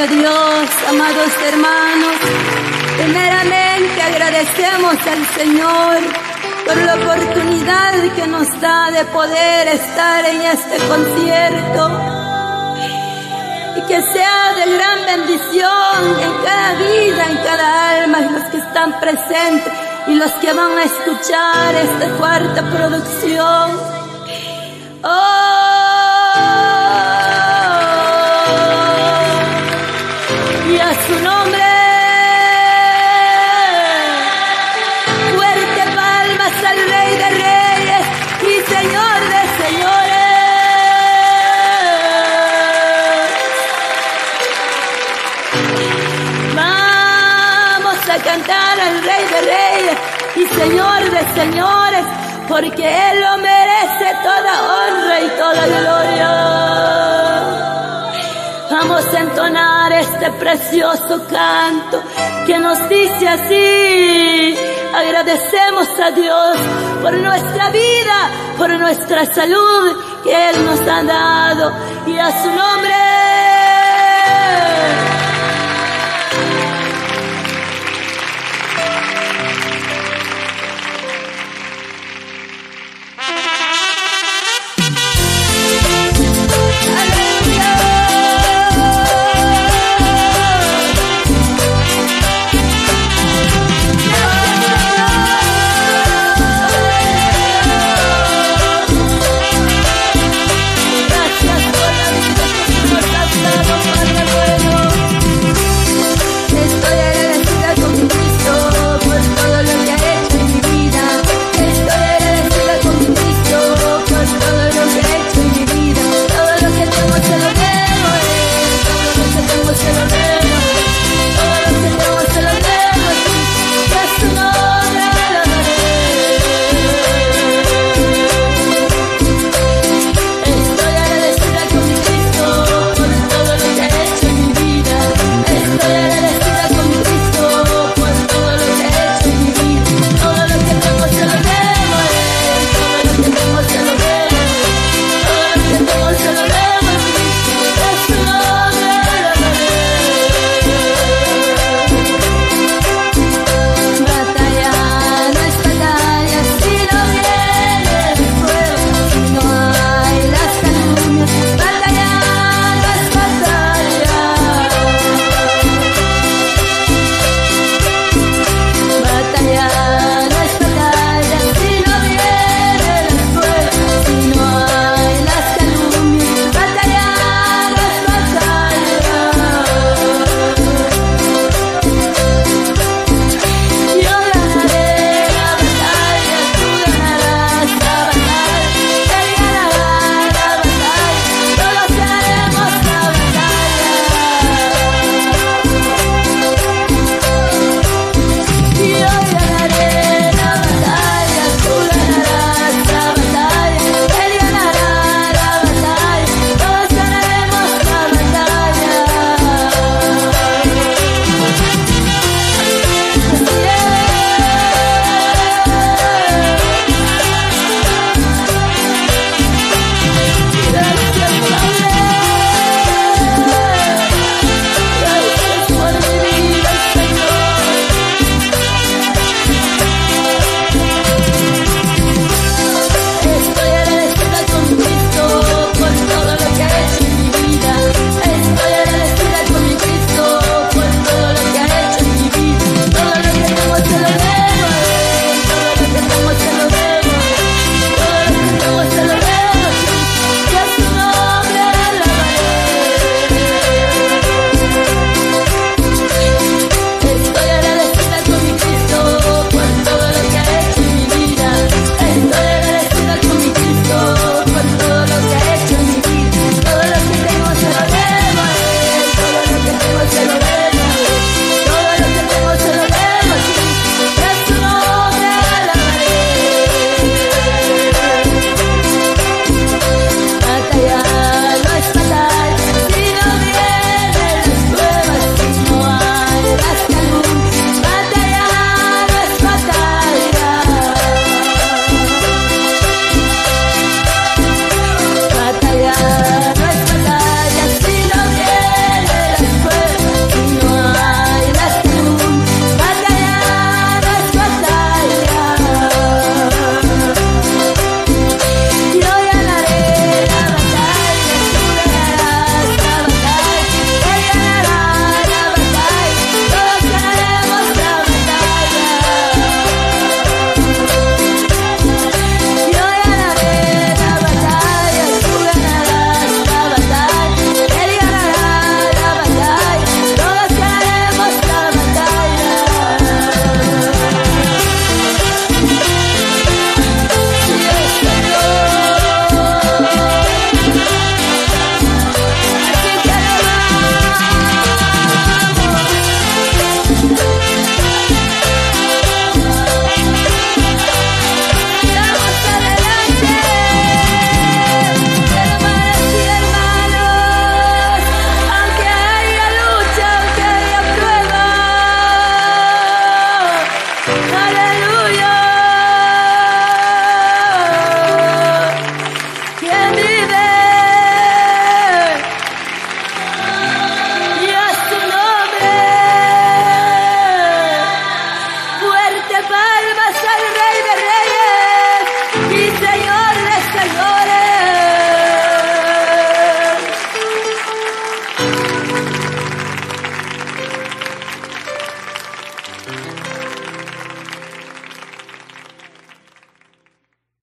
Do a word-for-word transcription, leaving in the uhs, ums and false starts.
Gloria a Dios, amados hermanos. Primeramente agradecemos al Señor por la oportunidad que nos da de poder estar en este concierto, y que sea de gran bendición en cada vida, en cada alma, y los que están presentes y los que van a escuchar esta cuarta producción. Oh, y a su nombre fuerte palmas al Rey de Reyes y Señor de Señores. Vamos a cantar al Rey de Reyes y Señor de Señores, porque Él lo merece toda honra y toda gloria. Vamos a entonar este precioso canto que nos dice así: agradecemos a Dios por nuestra vida, por nuestra salud que Él nos ha dado, y a su nombre